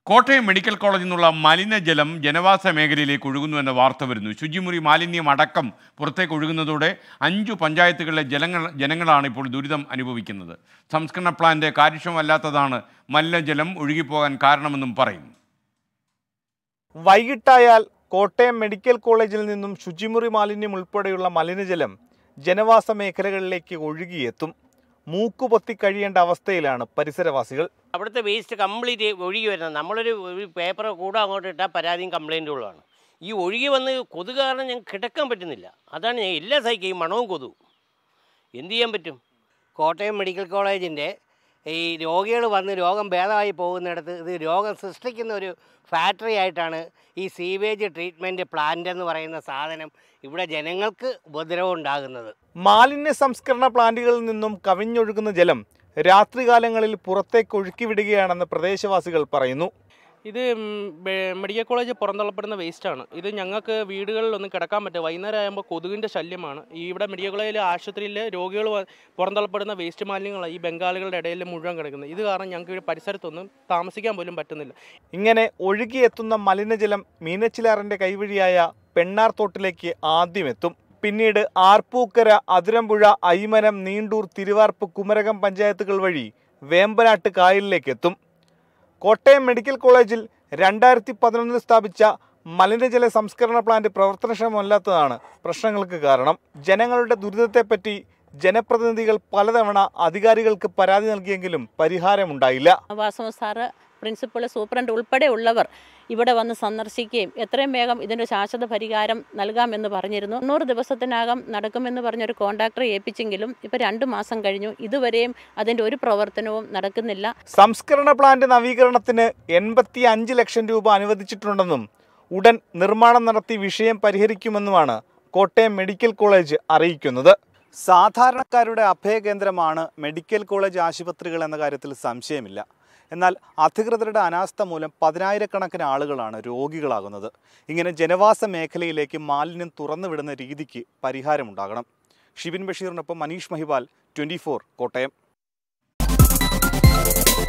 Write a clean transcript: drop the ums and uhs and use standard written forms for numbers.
Kottayam medical കോളേജിൽ നിന്നുള്ള മലിനജലം ജനവാസ മേഖലയിലേക്ക് ഒഴുകുന്നുവെന്ന വാർത്ത വരുന്നു. ശുചിമുറി മാലിന്യം അടക്കം പുറത്തേക്ക് ഒഴുകുന്നതോടെ 5 പഞ്ചായത്തുകളിലെ ജനങ്ങളാണ് ഇപ്പോൾ ദുരിതം അനുഭവിക്കുന്നത്. സംസ്കരണ പ്ലാന്റ് കാര്യക്ഷമമല്ലാത്തതാണ് മലിനജലം ഒഴുകിപ്പോകാൻ കാരണമെന്നും പറയുന്നു. വൈകിട്ടായാൽ കോട്ടയം മെഡിക്കൽ കോളേജിൽ നിന്നും ശുചിമുറി മാലിന്യം ഉൾപ്പെടെയുള്ള മലിനജലം ജനവാസ മേഖലകളിലേക്ക് ഒഴുകിയെത്തും. മൂക്കുപൊത്തി കഴിയേണ്ട അവസ്ഥയിലാണ് പരിസരവാസികൾ. അവിടുത്തെ വേസ്റ്റ് കംപ്ലീറ്റ് ഒഴുകി വരുന്നത്. നമ്മളൊരു പേപ്പർ കൂടെ അങ്ങോട്ട് ഇട്ടാൽ പരാതിയും കംപ്ലൈൻറ്റുകളാണ്. ഈ ഒഴുകി വന്ന് കൊതുക് കാരണം ഞങ്ങൾക്ക് കിടക്കാൻ പറ്റുന്നില്ല. അതാണ് ഞാൻ എല്ലാ സഹിക്കുകയും മണവും കൊതുകും. എന്ത് ചെയ്യാൻ പറ്റും? കോട്ടയം മെഡിക്കൽ കോളേജിൻ്റെ ഈ രോഗികൾ വന്ന് രോഗം ഭേദമായി പോകുന്നിടത്ത് ഇത് രോഗം സൃഷ്ടിക്കുന്ന ഒരു ഫാക്ടറി ആയിട്ടാണ് ഈ സീവേജ് ട്രീറ്റ്മെൻറ്റ് പ്ലാന്റ് എന്ന് പറയുന്ന സാധനം ഇവിടെ ജനങ്ങൾക്ക് ഉപദ്രവം ഉണ്ടാകുന്നത്. മാലിന്യ സംസ്കരണ പ്ലാന്റുകളിൽ നിന്നും കവിഞ്ഞൊഴുകുന്ന ജലം രാത്രികാലങ്ങളിൽ പുറത്തേക്ക് ഒഴുക്കിവിടുകയാണെന്ന് പ്രദേശവാസികൾ പറയുന്നു. ഇത് മെഡിക്കൽ കോളേജ് പുറന്തള്ളപ്പെടുന്ന വേസ്റ്റാണ്. ഇത് ഞങ്ങൾക്ക് വീടുകളിലൊന്നും കിടക്കാൻ പറ്റും. വൈകുന്നേരം ആകുമ്പോൾ കൊതുകിൻ്റെ ശല്യമാണ്. ഇവിടെ മെഡിക്കൽ കോളേജിലെ ആശുപത്രിയിൽ രോഗികൾ പുറന്തള്ളപ്പെടുന്ന വേസ്റ്റ് മാലിന്യങ്ങളാണ് ഈ ബംഗാളികളുടെ ഇടയിൽ മുഴുവൻ കിടക്കുന്നത്. ഇത് കാരണം ഞങ്ങൾക്ക് പരിസരത്തൊന്നും താമസിക്കാൻ പോലും പറ്റുന്നില്ല. ഇങ്ങനെ ഒഴുകിയെത്തുന്ന മലിനജലം മീനച്ചിലാറിൻ്റെ കൈവഴിയായ പെണ്ണാർത്തോട്ടിലേക്ക് ആദ്യം എത്തും. പിന്നീട് ആർപ്പൂക്കര, അതിരമ്പുഴ, ഐമനം, നീണ്ടൂർ, തിരുവാർപ്പ്, കുമരകം പഞ്ചായത്തുകൾ വഴി വേമ്പനാട്ട് കായലിലേക്ക് എത്തും. കോട്ടയം മെഡിക്കൽ കോളേജിൽ 2011 സ്ഥാപിച്ച മലിനജല സംസ്കരണ പ്ലാന്റ് പ്രവർത്തനക്ഷമമല്ലാത്തതാണ് പ്രശ്നങ്ങൾക്ക് കാരണം. ജനങ്ങളുടെ ദുരിതത്തെപ്പറ്റി ജനപ്രതിനിധികൾ പലതവണ അധികാരികൾക്ക് പരാതി നൽകിയെങ്കിലും പരിഹാരമുണ്ടായില്ല. വാസവ സാറ്, പ്രിൻസിപ്പൽ, സൂപ്രണ്ട് ഉൾപ്പെടെ ഉള്ളവർ ഇവിടെ വന്ന് സന്ദർശിക്കുകയും എത്രയും വേഗം ഇതിൻ്റെ ശാശ്വത പരിഹാരം നൽകാമെന്ന് പറഞ്ഞിരുന്നു. 90 ദിവസത്തിനകം നടക്കുമെന്ന് പറഞ്ഞൊരു കോൺട്രാക്ടറെ ഏൽപ്പിച്ചെങ്കിലും ഇപ്പോൾ 2 മാസം കഴിഞ്ഞു. ഇതുവരെയും അതിൻ്റെ ഒരു പ്രവർത്തനവും നടക്കുന്നില്ല. സംസ്കരണ പ്ലാന്റ് നവീകരണത്തിന് 85 ലക്ഷം രൂപ അനുവദിച്ചിട്ടുണ്ടെന്നും ഉടൻ നിർമ്മാണം നടത്തി വിഷയം പരിഹരിക്കുമെന്നുമാണ് കോട്ടയം മെഡിക്കൽ കോളേജ് അറിയിക്കുന്നത്. സാധാരണക്കാരുടെ അഭയകേന്ദ്രമാണ് മെഡിക്കൽ കോളേജ് ആശുപത്രികൾ എന്ന കാര്യത്തിൽ സംശയമില്ല. എന്നാൽ അധികൃതരുടെ അനാസ്ഥ മൂലം 10,000-കണക്കിന് ആളുകളാണ് രോഗികളാകുന്നത്. ഇങ്ങനെ ജനവാസ മേഖലയിലേക്ക് മാലിന്യം തുറന്നുവിടുന്ന രീതിക്ക് പരിഹാരമുണ്ടാകണം. ഷിബിൻ ബഷീറിനൊപ്പം മനീഷ് മഹിബാൽ, 24 കോട്ടയം.